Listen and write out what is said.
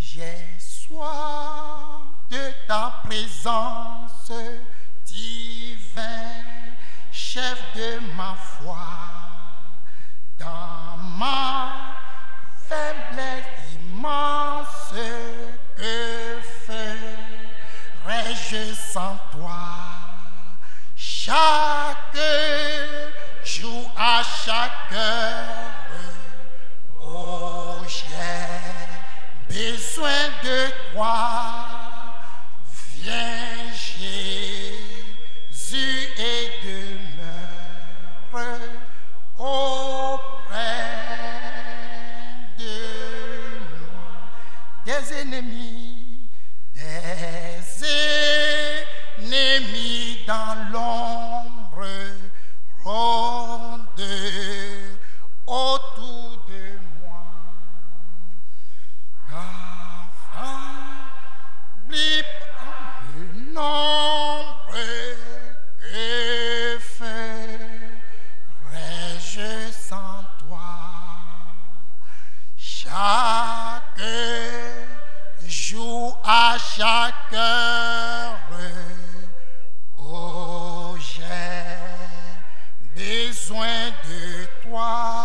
J'ai soif de ta présence, divin, chef de ma foi. Dans ma faiblesse immense, que ferais-je sans toi? Chaque jour, à chaque heure, oh, j'ai besoin de toi. Viens, Jésus, et demeure auprès de moi. Des ennemis dans l'ombre rôdent autour de moi. Affaibli par le nombre, que ferais-je sans toi? Chaque jour, à chaque heure, oh, j'ai besoin de toi.